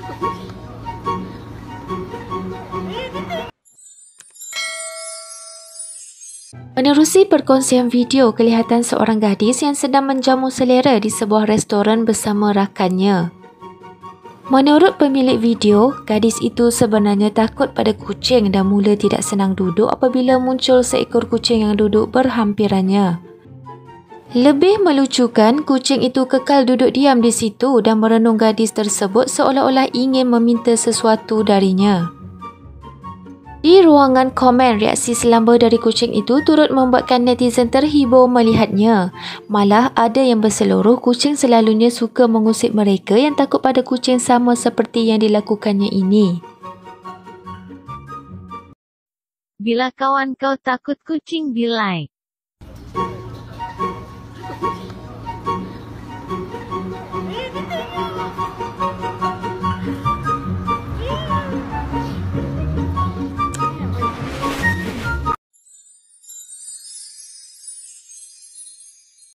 Menerusi perkongsian video, kelihatan seorang gadis yang sedang menjamu selera di sebuah restoran bersama rakannya. Menurut pemilik video, gadis itu sebenarnya takut pada kucing dan mula tidak senang duduk apabila muncul seekor kucing yang duduk berhampirannya. Lebih melucukan, kucing itu kekal duduk diam di situ dan merenung gadis tersebut seolah-olah ingin meminta sesuatu darinya. Di ruangan komen, reaksi selamba dari kucing itu turut membuatkan netizen terhibur melihatnya. Malah ada yang berseluruh kucing selalunya suka mengusik mereka yang takut pada kucing sama seperti yang dilakukannya ini. Bila kawan kau takut kucing, be like.